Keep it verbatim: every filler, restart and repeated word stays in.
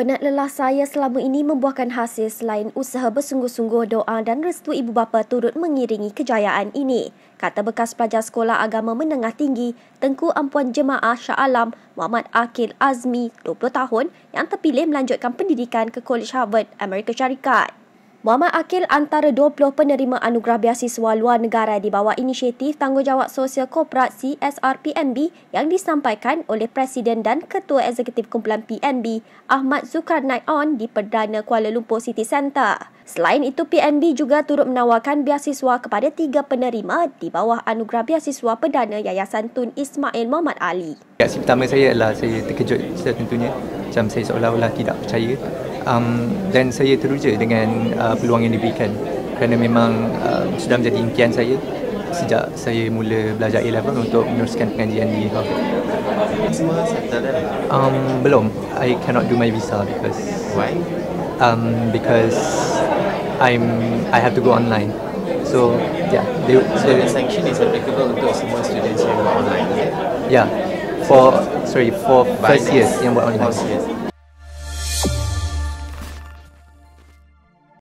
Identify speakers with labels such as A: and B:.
A: Penat lelah saya selama ini membuahkan hasil selain usaha bersungguh-sungguh, doa dan restu ibu bapa turut mengiringi kejayaan ini, kata bekas pelajar Sekolah Agama Menengah Tinggi Tengku Ampuan Jemaah Shah Alam Muhammad Aqil Azmi, dua puluh tahun, yang terpilih melanjutkan pendidikan ke Kolej Harvard, Amerika Syarikat. Muhammad Aqil antara dua puluh penerima anugerah beasiswa luar negara di bawah inisiatif Tanggungjawab Sosial Korporat C S R P N B yang disampaikan oleh Presiden dan Ketua Eksekutif Kumpulan P N B Ahmad Zulkarnain di Perdana Kuala Lumpur City Centre. Selain itu, P N B juga turut menawarkan beasiswa kepada tiga penerima di bawah anugerah beasiswa perdana Yayasan Tun Ismail Muhammad Ali.
B: Reaksi pertama saya adalah saya terkejut tentunya, macam saya seolah-olah tidak percaya. Um, dan saya teruja dengan uh, peluang yang diberikan kerana memang uh, sudah menjadi impian saya sejak saya mula belajar A level untuk meneruskan pengajian di Harvard.
C: Semua settle dah?
B: Um, belum. I cannot do my visa because
C: Why?
B: Um, because I'm I have to go online. So yeah, they,
C: So
B: they,
C: the sanction is applicable untuk semua students yang buat online, is it?
B: yeah, for sorry for first
C: By
B: years yang buat online.
C: First years.